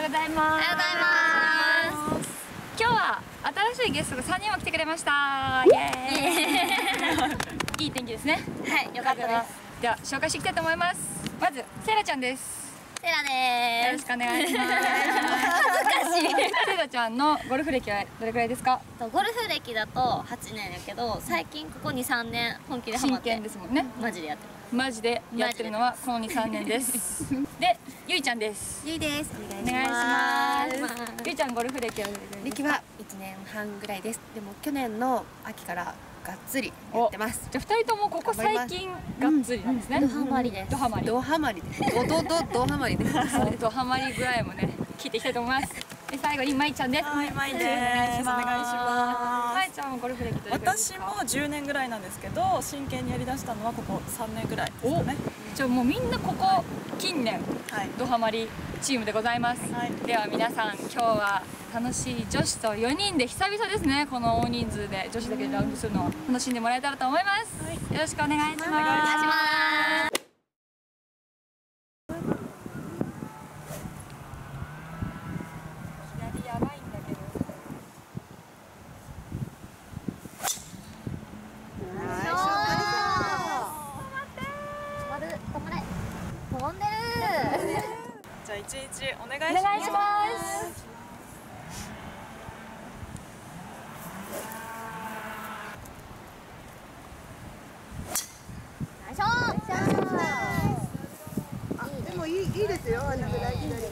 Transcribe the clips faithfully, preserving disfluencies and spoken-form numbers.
ございます。おはようございます。今日は新しいゲストがさんにんも来てくれました。イエーイ。いい天気ですね。 はい、よかったです。 では紹介していきたいと思います。まずセイラちゃんです。 セイラです。 よろしくお願いします。 恥ずかしい。 セイラちゃんのゴルフ歴はどれくらいですか？ ゴルフ歴だとはちねんやけど、最近ここにさんねん本気でハマって。 真剣ですもんね。 マジでやってる。 マジでやってるのはこのにさんねんです。で、ゆいちゃんです。 ゆいです。 お願いします。ゆいちゃんゴルフ歴はどれくらいですか？ 歴はいちねんはんぐらいです。でも去年の秋からがっつりやってます。 じゃあふたりともここ最近がっつりなんですね。 ドハマりです。 ドハマり。 ドハマりです。ドドドドハマりです。 ドハマり具合もね聞いていきたいと思います。で最後にまいちゃんです。 はい、まいです。お願いします。 ままいちゃんもゴルフ歴どれくらいです私か？ もじゅうねんぐらいなんですけど、真剣にやりだしたのはここさんねんぐらいですかね。 じゃあもうみんなここ近年はいドハマりチームでございます。 はい、 では皆さん今日は楽しい女子とよにんで久々ですね。この大人数で女子だけでラウンドするのを楽しんでもらえたらと思います。はい、よろしくお願いします。 お願いします。 左やばいんだけど。 飛んでる。 じゃあ一日お願いおします。 願いします。 でもいいいいですよ。あのぐらい左が。 いいね。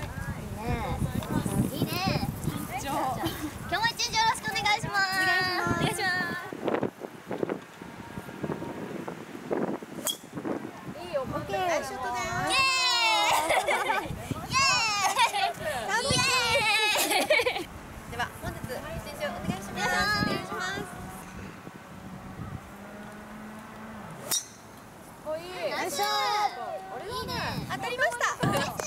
いいね。今日も一日よろしくお願いします。お願いします。 いいよ。 オッケー。ナイスショットだよ。 イエーイ。イエーイ。イエーイ。 では本日一日お願いします。 お願いします。 おいい。 ナイス。いいね。 当たりました。 ナイス。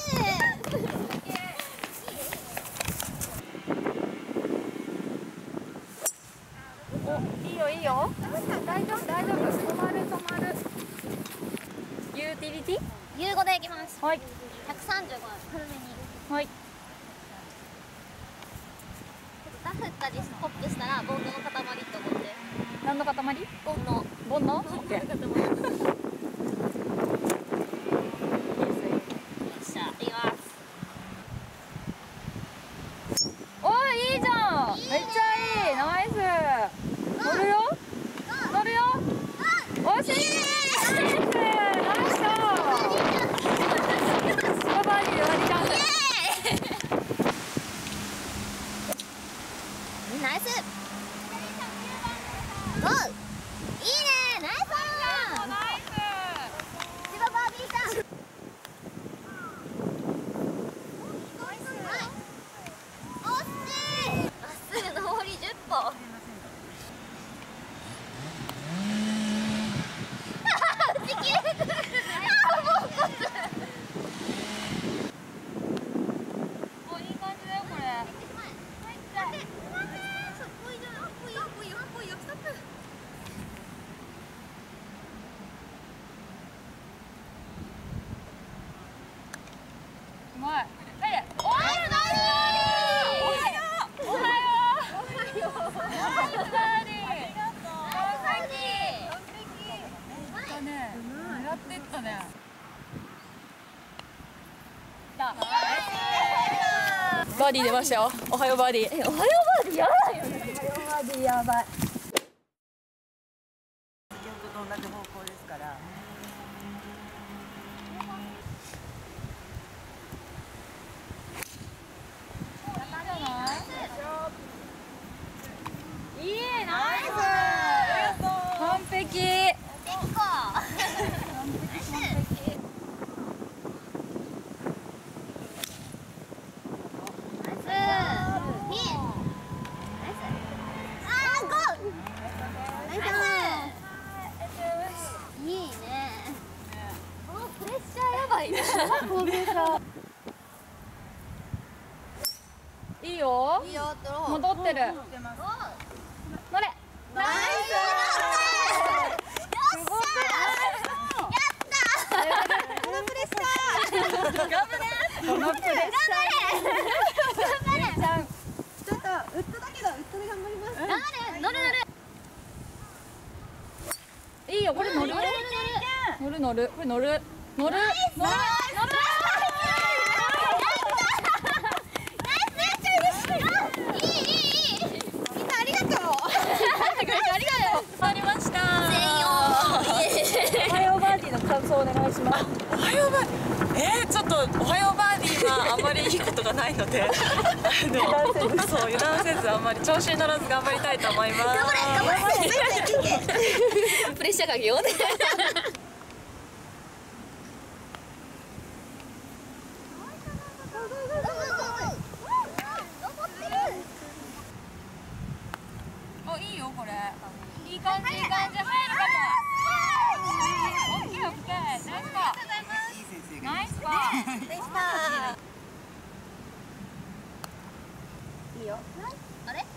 お、いいよいいよ。大丈夫大丈夫。止まる止まる。ユーティリティ？ ユーゴでいきます。 はい。 ひゃくさんじゅうご軽めに。 はい。 ダフったりホップしたらボンドの塊って思って。 何の塊？ ボンド。 ボンの？オッケー。 よっしゃ、いきます。 おいいいじゃん。めっちゃいい。ナイス。乗るよ。乗るよ。おしい。ナイス。ナイス。ババリー割りチャンス。 ナイス。ゴー。いいね。ナイス。 ナイス。 千葉バービーさん。まっすぐ上りじゅっぽ。打ち切れる。あ、もうこつ。 おいい感じだよこれ。うまい。はい。おいナイスバーディー。おはよう。おはよう。ナイスバーディー。ありがとう。完璧。完璧。いったね。狙ってったね。バーディー出ましたよ。おはようバーディー。え、おはようバーディーやばいよね。おはようバーディーやばい。 先ほどと同じ方向ですから。 いいナイス。 ありがとう。 完璧。 結構。 いいよ。 いいよ。ドロー。 戻ってる。乗れ。ナイス。すごくない？やった。このプレッシャー。頑張れ。 このプレッシャー。 頑張れ。 ちゃん、ちょっとウッドだけどウッドで頑張ります。 頑張れ。乗る乗る。 いいよ、これ乗る。 乗る乗る。 乗る乗る、これ乗る。乗る。乗る。乗る。 いいいいいい。 みんなありがとう。 ありがとう。終わりました。 全員を。 おはようバーディーの感想お願いします。 おはようバーディー。えー、ちょっとおはようバーディーはあんまりいいことがないので、あのそう油断せずあんまり調子に乗らず頑張りたいと思います。 頑張れ頑張れ。プレッシャーかけようね。 お、いいよこれ。いい感じいい感じ入るかも。オッケーオッケー。ナイスパー。ナイスパー。 いいよ。 あれ？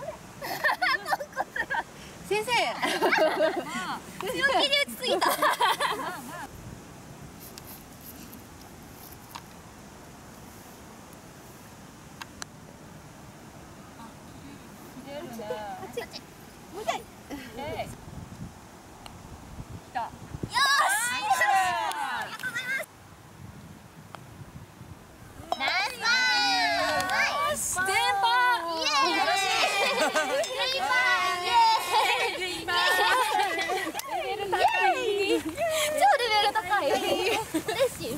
先生。 強気で打ちすぎた。 切れるね。 もう一回。 えい。来た。 よーし。ナイスパー。 ステンパー。 イエーイ。よろしい。イエーイ。イエーイ。 レベル高い。 超レベル高い。嬉しい。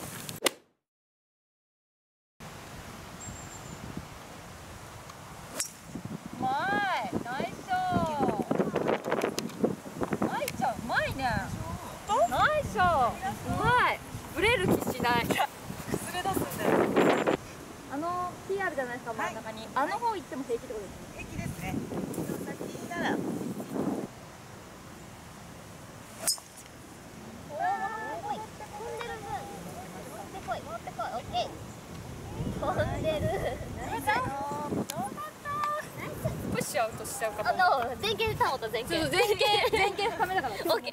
うまい。ナイスショー。ナイちゃんうまいね。ナイスショー。うまい。ブレる気しない。 崩れ出すんで。 あの ティーアール じゃないですか、真ん中に。あの方行っても平気ってことですね。 平気ですね。先なら。 飛んでる。 プッシュアウトしちゃうかとあ思う。 の前傾でターンと前傾。 そうそう、前傾、前傾深めだから。 オッケー。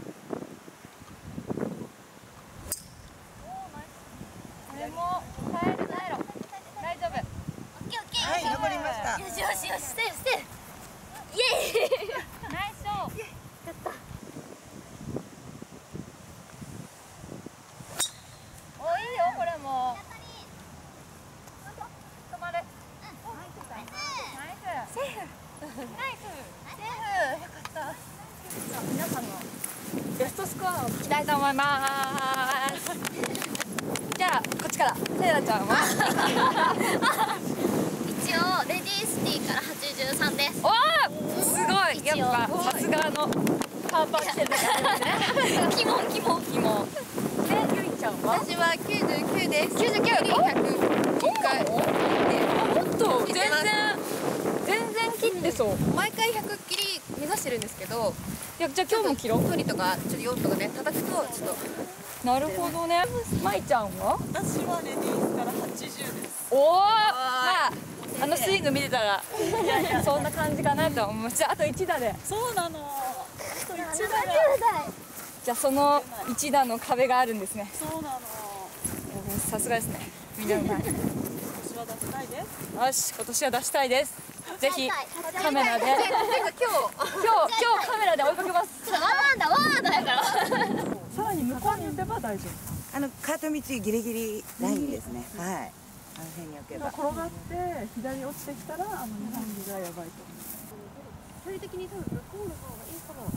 これも耐える耐えろ。大丈夫。 オッケーオッケー。 はい、残りました。 よしよしよし、セーフセーフ。イエーイ。 ナイスショー。 やった。 お、いいよこれも。止まる。ナイス。セーフ。ナイス。セーフ。よかった。皆さんのベストスコアを聞きたいと思います。じゃあこっちから。セイラちゃんは。 一応レディースティーからはちじゅうさんです。 おお、すごい。やっぱさすがのパンパンしてるね。 キモンキモン。 キモ。で、ゆいちゃんは。 私はきゅうじゅうきゅうです。 きゅうじゅうきゅう。 ひゃくいっかい。 もっと全然全然切ってそう。 毎回ひゃく切り目指してるんですけど、 いや、じゃあ今日も切ろう。 距離とかちょっとよんとかね叩くとちょっとなるほどね。まいちゃんは。 私はレディースからはちじゅうです。 おお、まああのスイング見てたらそんな感じかなと思います。じゃああといち打で。 そうなの。あと一打が。 じゃあそのいち打の壁があるんですね。 そうなの。 さすがですね。みんなうまい。 私は出したいです。 よし、今年は出したいです。ぜひカメラで。 今日今日今日カメラで追いかけます。 ワンアンダーワンアンダーやから。 さらに向こうに行けば大丈夫。 あのカート道ギリギリラインですね。はい。あの辺に置けば。 転がって左落ちてきたらあの日本人がやばいと思う。 距離的に多分向こうの方がいいかも。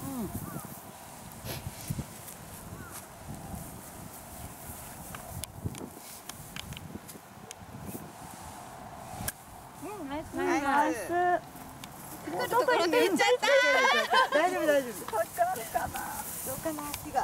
うん、ナイスナイス。 来るところで行っちゃった。 大丈夫大丈夫。かかるかな。どうかな足が。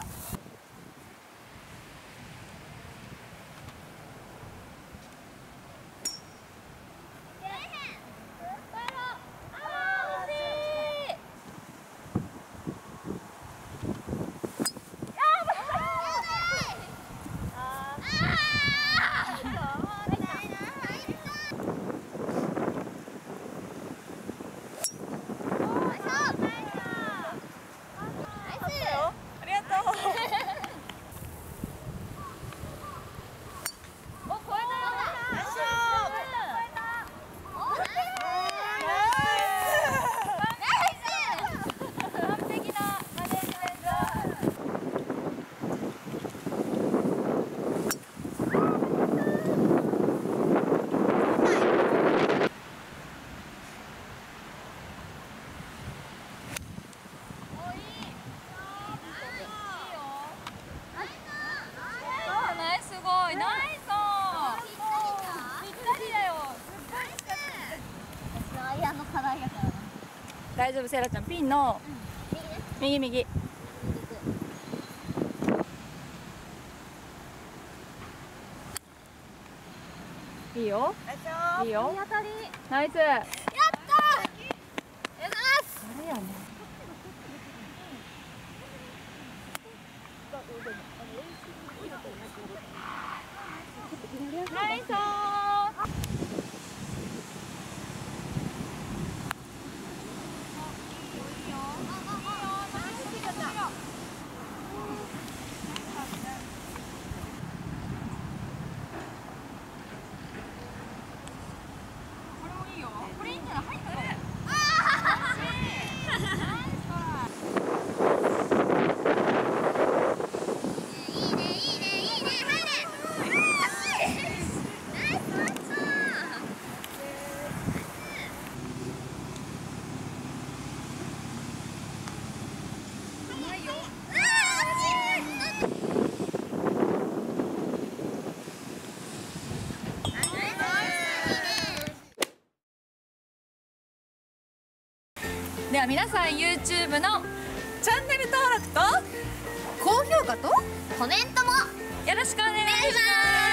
ありがとう。 大丈夫、セイラちゃんピンの右右。いいよ。いいよ。 いい当たり。 ナイス。 やったー。ありがとうございます。 あれやね。ナイスー。では皆さん YouTube のチャンネル登録と高評価とコメントもよろしくお願いします。